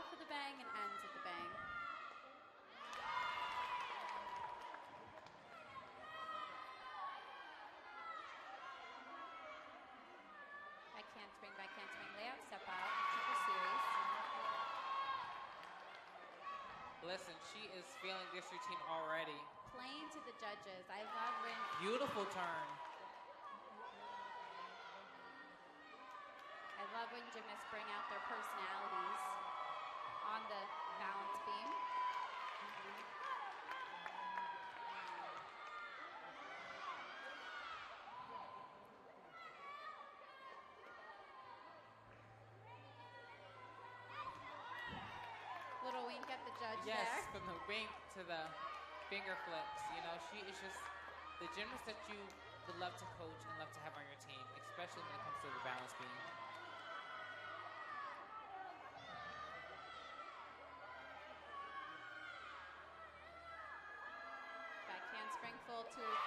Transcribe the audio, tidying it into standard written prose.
off of the bang and ends at the bang. Back handspring layout, step out, super series. Listen, she is feeling this routine already. Playing to the judges. I love when... Beautiful turn. I love when gymnasts bring out their personalities on the balance beam. Little wink at the judge there. Yes, from the wink to the finger flips. You know, she is just the gymnast that you would love to coach and love to have on your team, especially when it comes to the balance beam. Back handspring full to